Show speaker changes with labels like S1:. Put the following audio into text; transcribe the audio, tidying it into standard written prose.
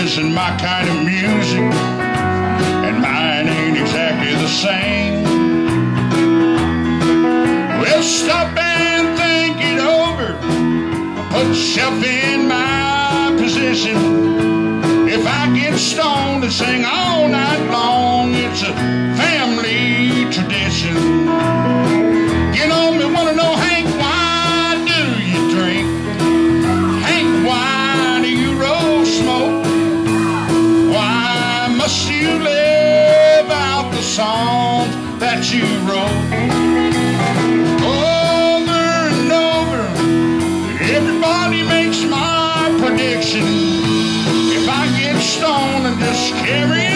S1: listen my kind of music, and mine ain't exactly the same. Well, stop and think it over. Put yourself in my position. If I get stoned and sing all night long, it's a family tradition. You know me, wanna know, Hank, why do you drink? Hank, why do you roll smoke? Why must you live out the songs that you wrote? Over and over, everybody makes my prediction. If I get stoned and just carry